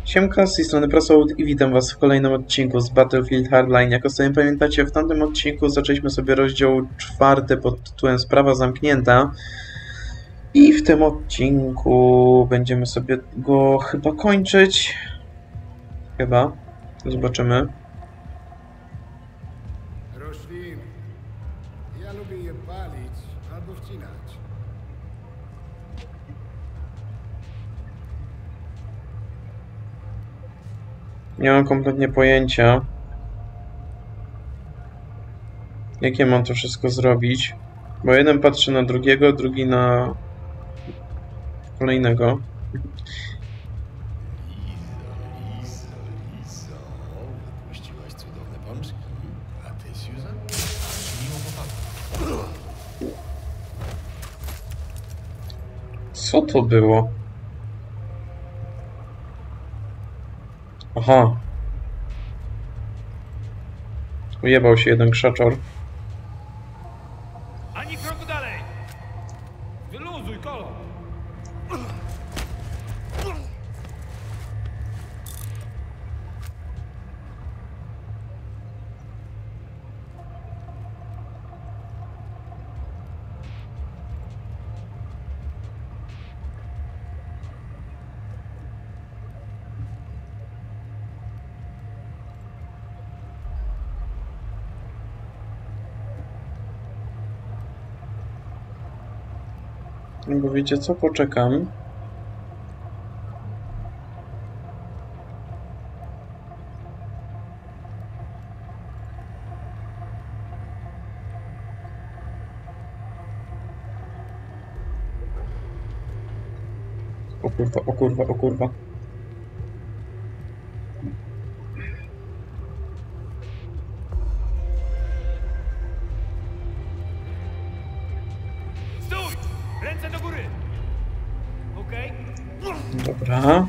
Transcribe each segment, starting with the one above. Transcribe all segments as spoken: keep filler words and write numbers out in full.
Siemka, z tej strony Prosoud i witam was w kolejnym odcinku z Battlefield Hardline. Jak sobie pamiętacie, w tamtym odcinku zaczęliśmy sobie rozdział czwarty pod tytułem Sprawa zamknięta. I w tym odcinku będziemy sobie go chyba kończyć. Chyba. Zobaczymy. Rośliny. Ja lubię je palić albo wcinać. Nie mam kompletnie pojęcia, jakie mam to wszystko zrobić. Bo jeden patrzy na drugiego, drugi na kolejnego. Lizo, Lizo, wypuściłaś cudowne pączki. A ty, Susan? Miło popadło. Co to było? Aha. Ujebał się jeden krzaczor. Ani kroku dalej! Wyluzuj, kolo! No bo wiecie co? Poczekam. O kurwa, o kurwa, o kurwa. Stój! Ręce do góry! Okej? Dobra.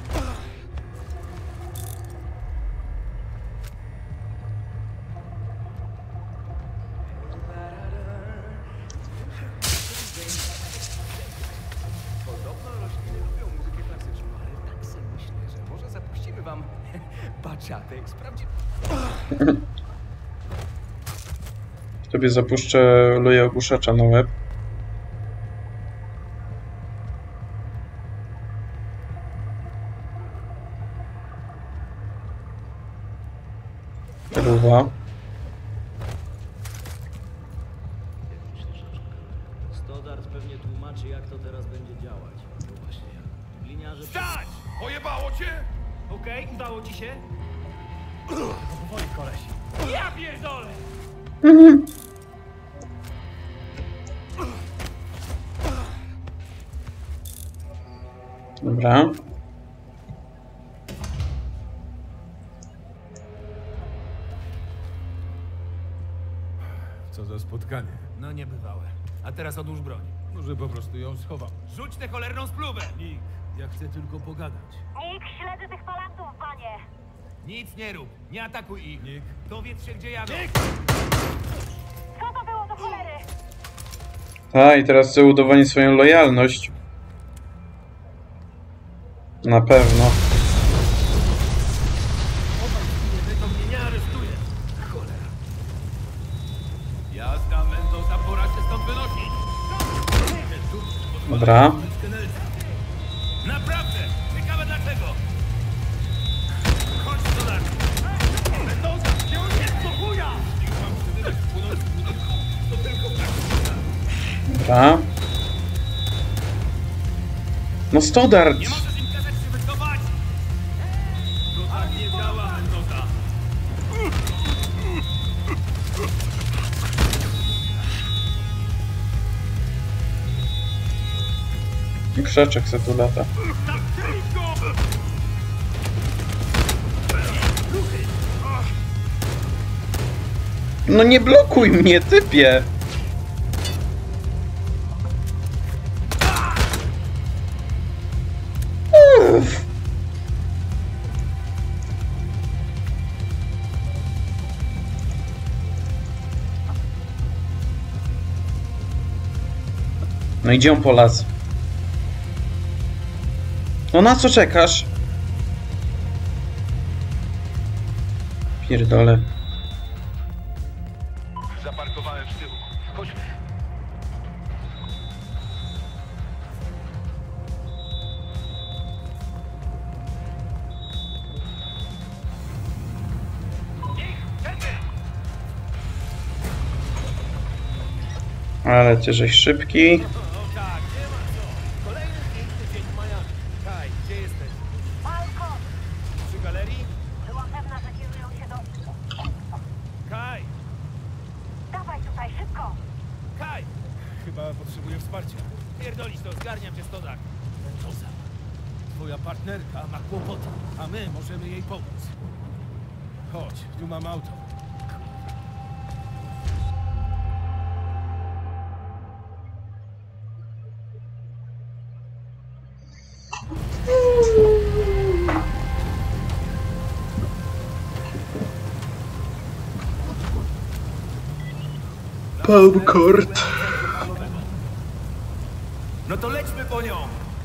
Podobno rośliny lubią muzykę klasyczną, ale tak sobie myślę, że może zapuścimy wam bachatę i sprawdzimy. Tobie zapuszczę oleja ogłuszacza na łeb. Ruwa. Stoddard pewnie tłumaczy, jak to teraz będzie działać. No właśnie ja. Gliniarze... Stać! Pojebało cię? Okej, udało ci się? Powoli, koleś. Ja pierdolę! Dobra. Co za spotkanie. No niebywałe. A teraz odłóż broń. Może po prostu ją schowam. Rzuć tę cholerną spluwę! Nick, ja chcę tylko pogadać. Nick, śledzę tych falantów, panie. Nic nie rób, nie atakuj ich. Nick. Dowiedz się, gdzie jadą. Co to było do cholery? A, i teraz chcę udowodnić swoją lojalność. Na pewno. To mnie nie aresztuje. Cholera. Jazda, Mendoza, pora się stąd wynosić. Dobra. Naprawdę! Ciekawe dlaczego! Chodź do nas! Mendoza! Gdzie on jest? Do chuja! Niech mam przybytek wpłynąć w budynku. To tylko praktyka. Dobra. No Stoddard! Nie możesz im kazać się wycofać! To tak nie działa, Mendoza! Krzaczek se tu lata. No nie blokuj mnie, typie! Uff. No idzie on po las. No na co czekasz? pierdolę. Zaparkowałem z tyłu. Chodźmy. Ale ty żeś szybki. O tak, nie ma co. Kolejny piękny dzień w Miami. Kaj, gdzie jesteś? Balkon! Przy galerii? Byłam pewna, że kierują się do... Kaj! Dawaj tutaj, szybko! Kaj! Chyba potrzebuję wsparcia. Pierdolić to, zgarniam cię stodak. Mentoza. Twoja partnerka ma kłopoty, a my możemy jej pomóc. Chodź, tu mam auto. Popcorn. No to lećmy po nią!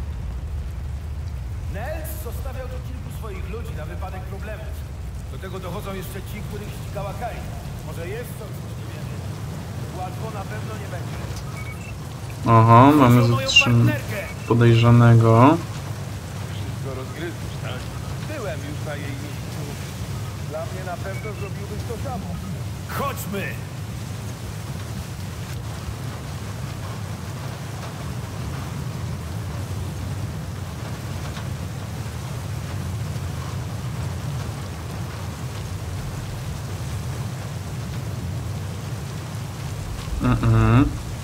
Nels zostawiał tu kilku swoich ludzi na wypadek problemów. Do tego dochodzą jeszcze ci, których ścigała Kai. Może jest coś, co nie wiemy. Łatwo na pewno nie będzie. Oho, mamy Proszę o moją zatrzym partnerkę! podejrzanego. Wszystko rozgryzłeś, tak? Byłem już na jej miejscu. Dla mnie na pewno zrobiłbyś to samo. Chodźmy! Mhm.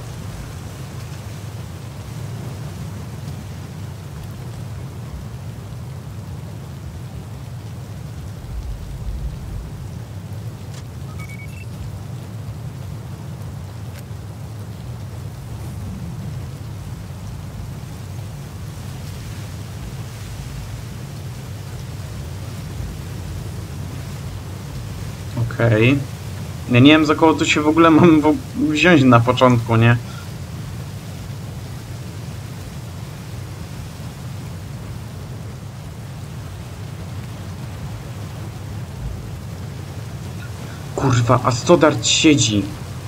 Okej. Ja nie wiem, za kogo tu się w ogóle mam w wziąć na początku, nie? Kurwa, a Stoddard siedzi.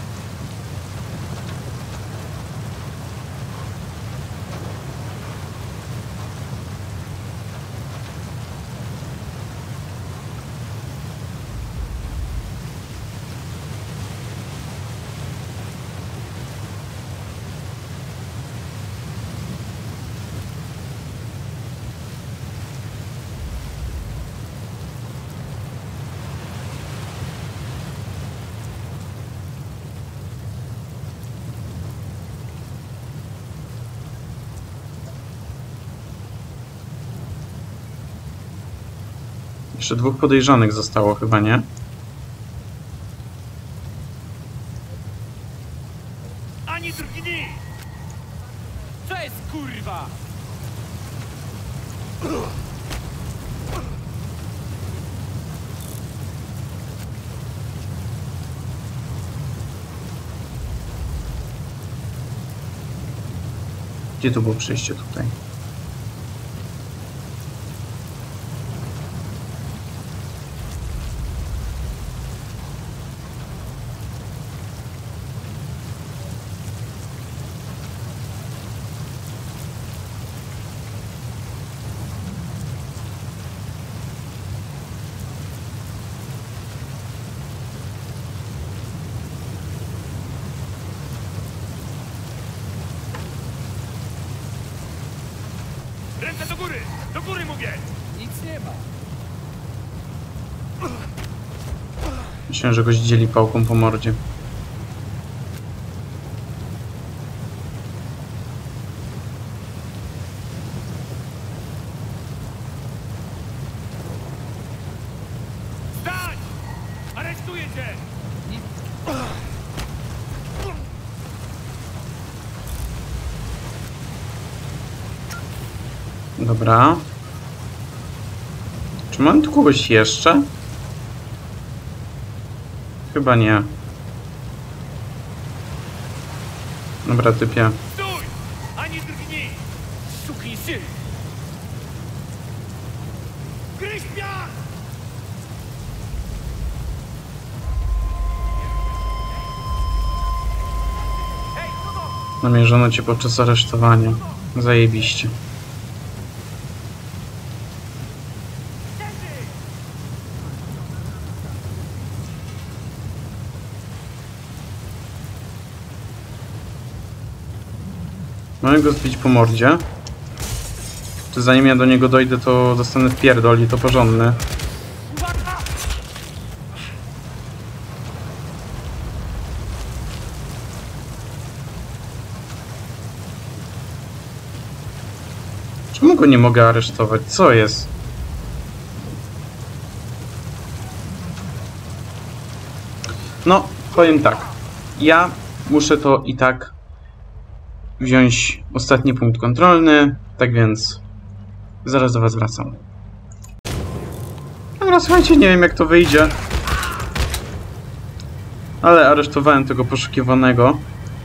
Jeszcze dwóch podejrzanych zostało chyba, nie? Ani drgni! Co jest, kurwa? Gdzie to było przejście tutaj? Ręce do góry! Do góry mówię! Nic nie ma. Myślę, że go zdzieli pałką po mordzie. Stań! Aresztuję cię! Dobra. Czy mam tu kogoś jeszcze? Chyba nie. Dobra, typie. Stój! Ani drgnij! Sukinsyn! Gryź piach! Namierzono cię podczas aresztowania. Zajebiście. Mogę go zbić po mordzie. Czy zanim ja do niego dojdę, to dostanę wpierdol i to porządny. Czemu go nie mogę aresztować? Co jest? No, powiem tak. Ja muszę to i tak wziąć ostatni punkt kontrolny, tak więc zaraz do was wracam. Dobra, słuchajcie, nie wiem jak to wyjdzie, ale aresztowałem tego poszukiwanego.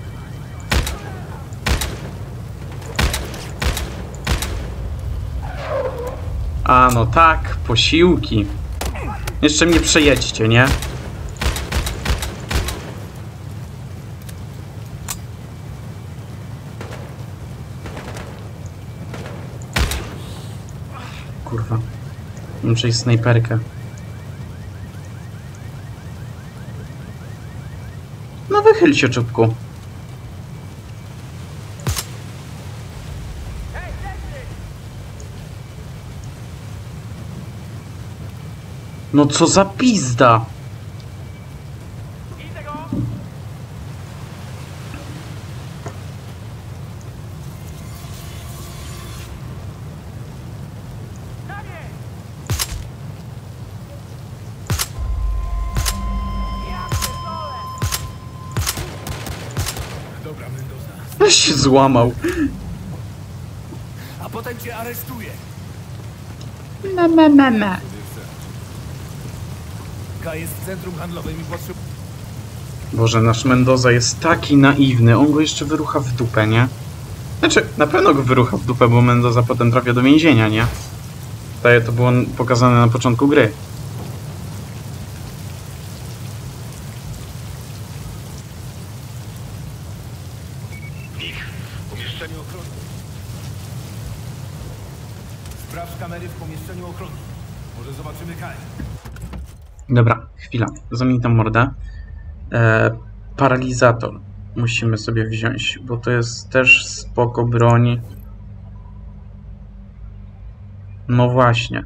A no tak, posiłki. Jeszcze mnie przejedźcie, nie? Kurwa. Muszę iść snajperkę. No wychyl się, czubku. No co za pizda! Dobra, Mendoza. Ja się złamał. A potem cię aresztuję. Ma, ma, ma, ma. K jest w centrum handlowym i potrzebuje... Boże, nasz Mendoza jest taki naiwny. On go jeszcze wyrucha w dupę, nie? Znaczy, na pewno go wyrucha w dupę, bo Mendoza potem trafia do więzienia, nie? Tak, to było pokazane na początku gry. Pomieszczeniu ochrony. Sprawdź kamery w pomieszczeniu ochrony. Może zobaczymy Kaj. Dobra, chwila. Zamknij tam mordę. E, paralizator musimy sobie wziąć, bo to jest też spoko broń. No właśnie.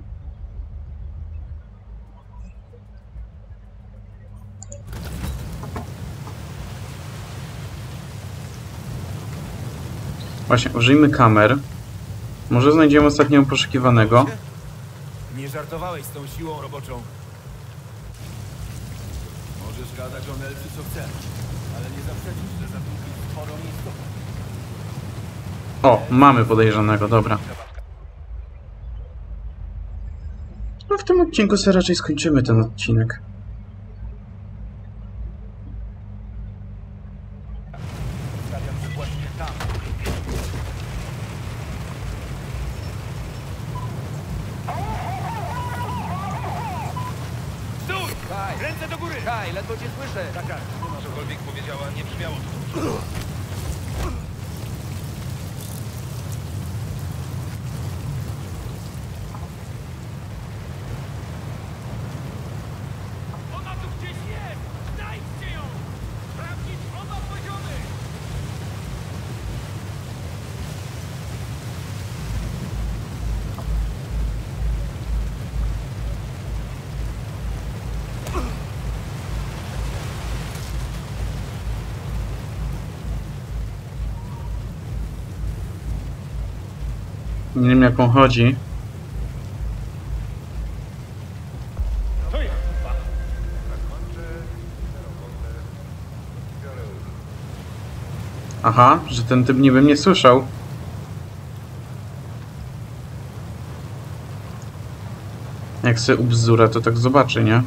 Właśnie, użyjmy kamer. Może znajdziemy ostatniego poszukiwanego. Nie żartowałeś z tą siłą roboczą. Możesz gadać o Nelcy co chcesz, ale nie zaprzeczysz, że zatrudnisz sporą miejscową. O, mamy podejrzanego, dobra. No w tym odcinku sobie raczej skończymy ten odcinek. Stawiam się właśnie tam. Stój! Kaj! Ręce do góry! Kaj, ledwo cię słyszę! Taka, cokolwiek powiedziała, nie brzmiało to. Ona tu gdzieś jest! Znajdźcie ją! Sprawdzić oba poziomy! Nie wiem jak on chodzi. To jest kupa. Aha, że ten typ niby mnie słyszał. Jak sobie ubzdura, to tak zobaczy, nie?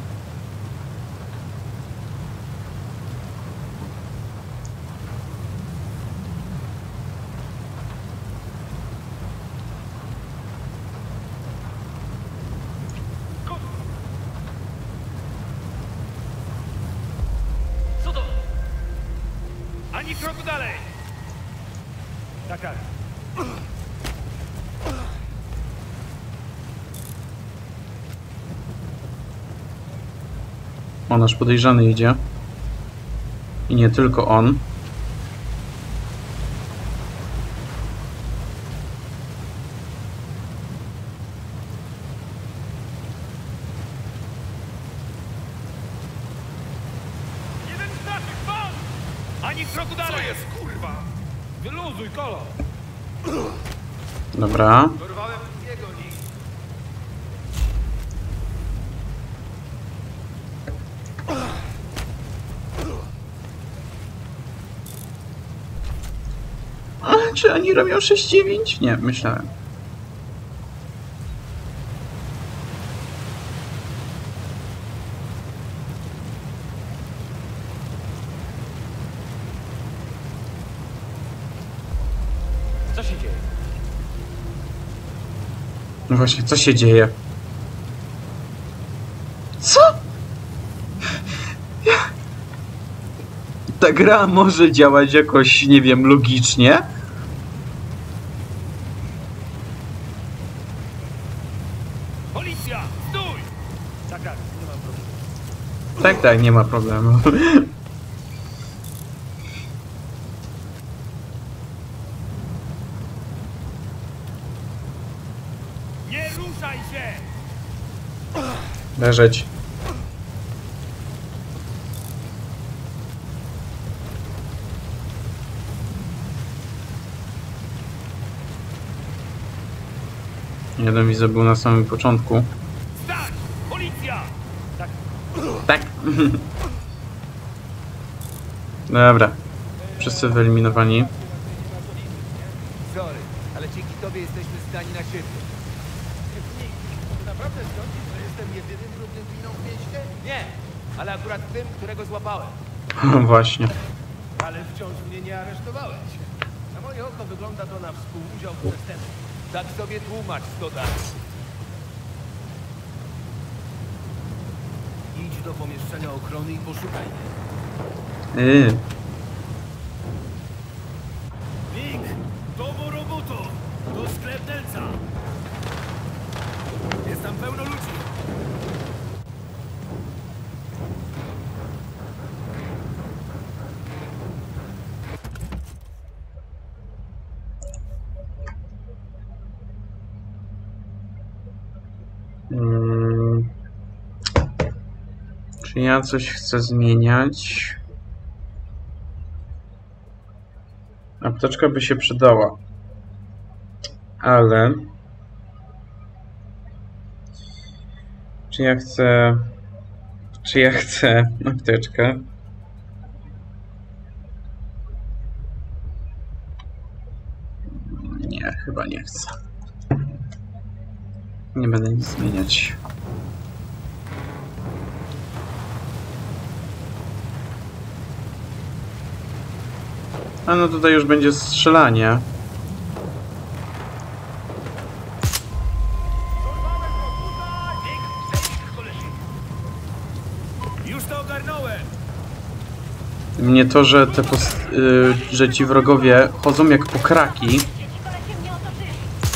Co to? Ani kroku dalej! Tak, tak. O, nasz podejrzany idzie. I nie tylko on. Jeden z naszych, pan! Ani kroku dalej! Co jest, kurwa? Wyluzuj, kolo! Dobra. Dorwałem drugiego nich. A, czy oni robią sześć dziewięć? Nie, myślałem. Co się dzieje? No właśnie, co się dzieje? Co? Ta gra może działać jakoś, nie wiem, logicznie? Policja! Stój! Tak, tak, nie mam problemu. Tak, tak, nie ma problemu. Nie ruszaj się! Leżeć. Jeden widzę był na samym początku. Stać! Policja! Tak, Tak. Dobra. Wszyscy wyeliminowani. Sorry, ale dzięki tobie jesteśmy zdani na siebie. naprawdę sądzisz, że jestem jedynym brudnym winą w mieście? Nie, ale akurat tym, którego złapałem. Właśnie. Ale wciąż mnie nie aresztowałeś. Na moje oko wygląda to na współudział w przestępstwie. Tak sobie tłumacz, Stoddard. Idź do pomieszczenia ochrony i poszukaj mnie. Yy. Nick, do robotu! Do sklepdelca! Jest tam pełno ludzi. Mm. Czy ja coś chcę zmieniać? Apteczka by się przydała. Ale... Czy ja chcę... Czy ja chcę apteczkę? Nie, chyba nie chcę. Nie będę nic zmieniać. A no tutaj już będzie strzelanie. Już to ogarnąłem! Mnie to, że te post- yy, że ci wrogowie chodzą jak pokraki. Ci kolesie mnie otoczyli.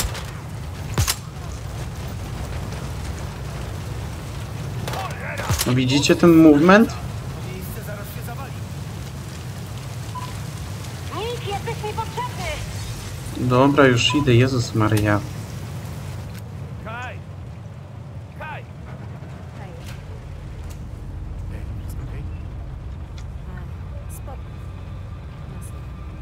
No widzicie ten movement? Miejsce zaraz się zawali. Nick, jesteś mi potrzebny. Dobra, już idę, Jezus Maria. Kaj! Kaj! Hej, Ej, wszystko okej? a, spoko. Jasne.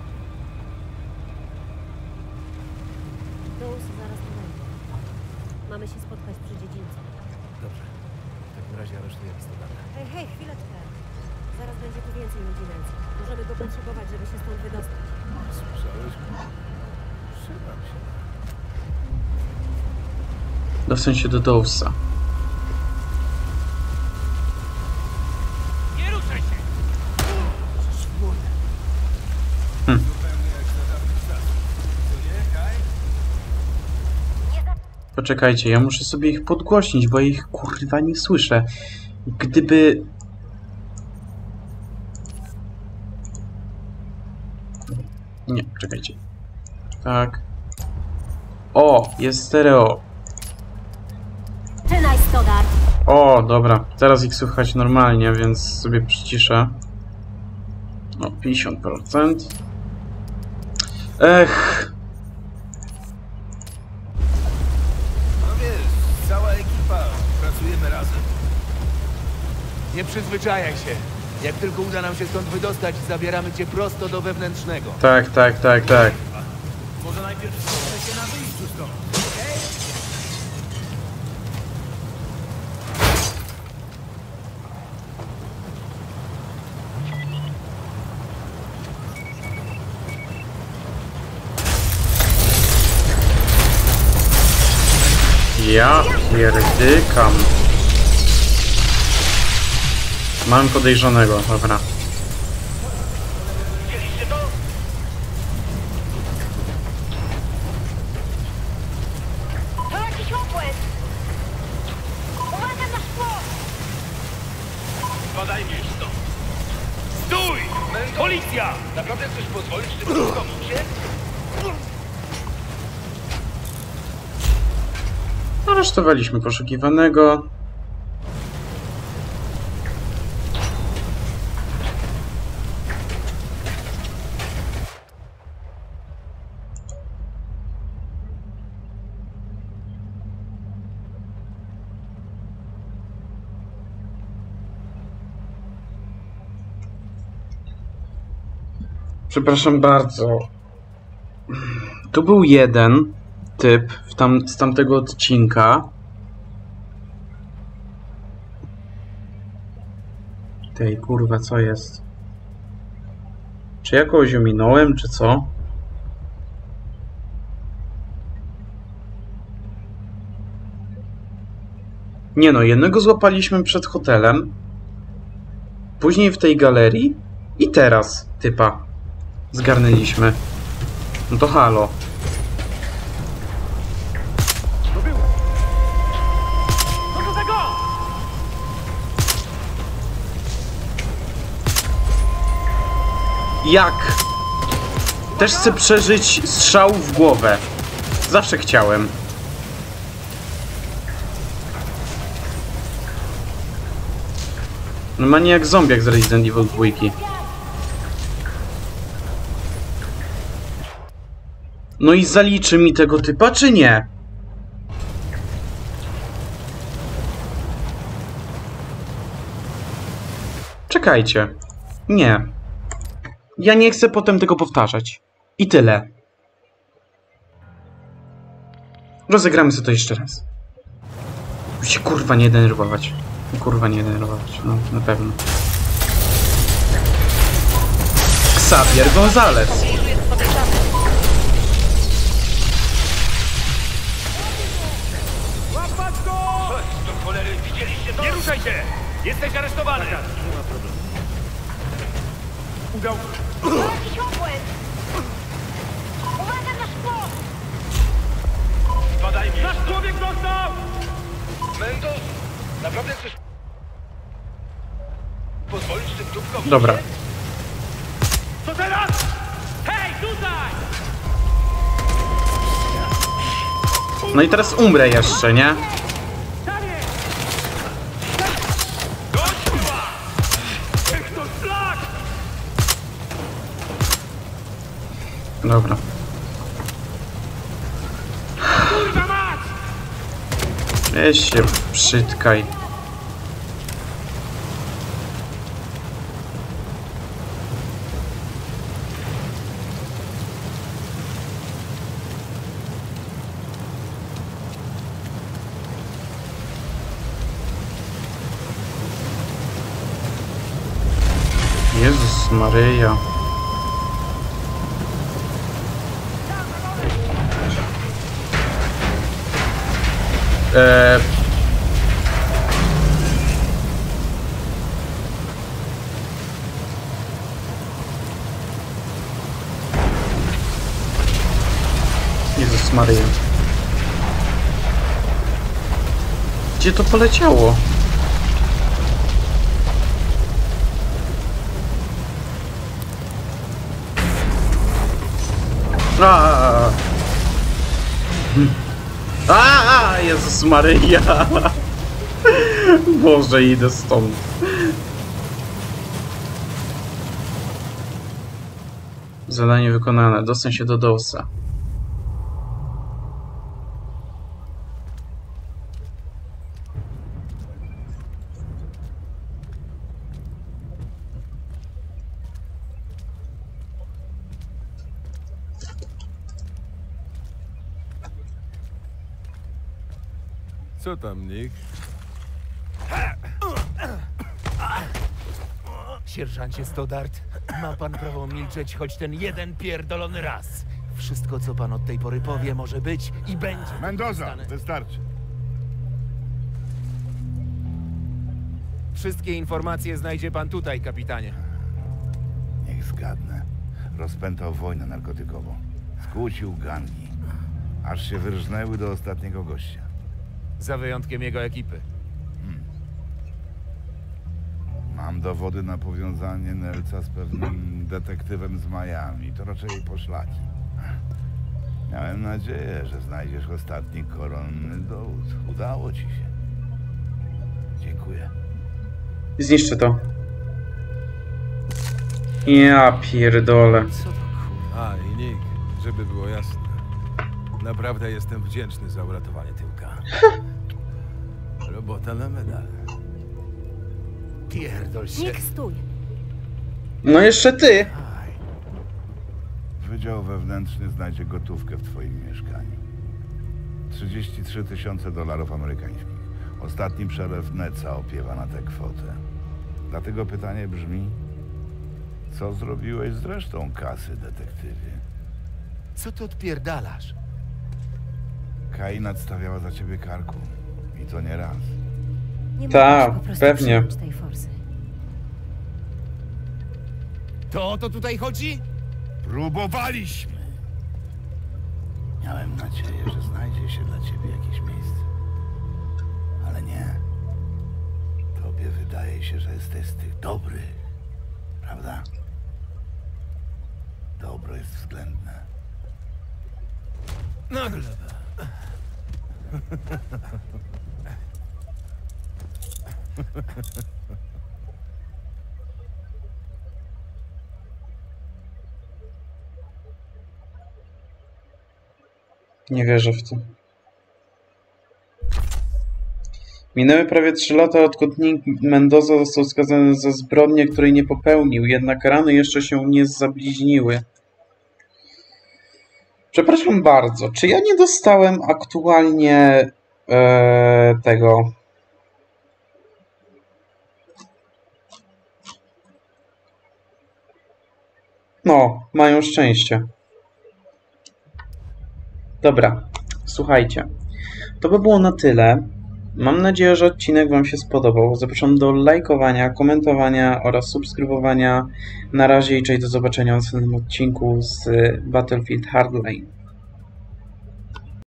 Dous zaraz tu będzie. Mamy się spotkać przy dziedzińcu. Dobrze. W takim razie aresztujemy Stoddarda. Hej, hej, chwileczkę. Zaraz będzie tu więcej ludzi nędzy. Możemy go potrzebować, żeby się stąd wydostać. Słyszałeś? Trzymam się. Dostań się do Dousa. Nie ruszaj się! Hm. Zupełnie jak za dawnych czasów. Co nie, Kaj? Nie za... Poczekajcie, ja muszę sobie ich podgłośnić, bo ja ich kurwa nie słyszę. Gdyby... Nie, czekajcie. Tak. O, jest stereo. Zaczynaj, Stoddart. O, dobra. Teraz ich słychać normalnie, więc sobie przyciszę. No, pięćdziesiąt procent. Ech. No wiesz, cała ekipa, pracujemy razem. Nie przyzwyczajaj się. Jak tylko uda nam się stąd wydostać, zabieramy cię prosto do wewnętrznego. Tak, tak, tak, tak. Może najpierw spotkamy się na wyjściu stąd, okej? Ja pierdykam. Mam podejrzanego, dobra. To jakiś obłęd. Uwaga na szkło. Badaj mnie stąd. Stój! Policja! Naprawdę chcesz pozwolić tym komuś? Aresztowaliśmy poszukiwanego. Przepraszam bardzo. Tu był jeden typ w tam, z tamtego odcinka. Tej kurwa, co jest? Czy jakoś ominąłem, czy co? Nie no, jednego złapaliśmy przed hotelem. Później w tej galerii. I teraz typa zgarnęliśmy. No to halo. Jak? Też chcę przeżyć strzał w głowę. Zawsze chciałem. Normalnie jak zombiak z Resident Evil dwa. No i zaliczy mi tego typa, czy nie? Czekajcie. Nie. Ja nie chcę potem tego powtarzać. I tyle. Rozegramy sobie to jeszcze raz. Już się kurwa nie denerwować. Kurwa nie denerwować. No, na pewno. Xavier Gonzalez. Łapać go! Do cholery, widzieliście to? Nie ruszaj się! Jesteś aresztowany! Nie ma problemu. Udał... To jakiś obłęd. Uwaga na szkło. Badaj mnie! Nasz człowiek dostał! Mentos, naprawdę chcesz... pozwolić tym dupkom... Dobra. Co teraz? Hej, tutaj! No i teraz umrę jeszcze, nie? Gościła! Niech to szlak! Dobra. Kurwa mać! Weź się przytkaj. Jezus Maryja. Eee... Jezus Maryja. Gdzie to poleciało? A, a, a Jezus Maryja. Boże, idę stąd. Zadanie wykonane. Dostań się do Dousa. Co tam, Nick? Sierżancie Stoddart, ma pan prawo milczeć choć ten jeden pierdolony raz. Wszystko, co pan od tej pory powie, może być i będzie. Mendoza, wykorzystane. wystarczy. Wszystkie informacje znajdzie pan tutaj, kapitanie. Niech zgadnę. Rozpętał wojnę narkotykową. Skłócił gangi. Aż się wyrżnęły do ostatniego gościa. Za wyjątkiem jego ekipy. Mam dowody na powiązanie Nelca z pewnym detektywem z Miami. To raczej poszlaki. Miałem nadzieję, że znajdziesz ostatni koronny dowód. Udało ci się. Dziękuję. Zniszczę to. Ja pierdolę. Co to kurwa? A, i Nick, żeby było jasne. Naprawdę jestem wdzięczny za uratowanie tyłka. Robota na medal. Pierdol się. Nick, stój! No jeszcze ty! Wydział wewnętrzny znajdzie gotówkę w twoim mieszkaniu. trzydzieści trzy tysiące dolarów amerykańskich. Ostatni przelew Neca opiewa na tę kwotę. Dlatego pytanie brzmi, co zrobiłeś z resztą kasy, detektywie? Co ty odpierdalasz? Kai nadstawiała za ciebie karku. I to nie raz. Nie Ta, mogłeś po prostu pewnie. przyjąć tej forsy. To o to tutaj chodzi? Próbowaliśmy! Miałem nadzieję, że znajdzie się dla ciebie jakieś miejsce. Ale nie. Tobie wydaje się, że jesteś z tych dobrych. Prawda? Dobro jest względne. Na glebę. Nie wierzę w to. Minęły prawie trzy lata, odkąd Nick Mendoza został skazany za zbrodnię, której nie popełnił, jednak rany jeszcze się nie zabliźniły. Przepraszam bardzo, czy ja nie dostałem aktualnie e, tego... No, mają szczęście. Dobra, słuchajcie. To by było na tyle. Mam nadzieję, że odcinek wam się spodobał. Zapraszam do lajkowania, komentowania oraz subskrybowania. Na razie i cześć, do zobaczenia w następnym odcinku z Battlefield Hardline.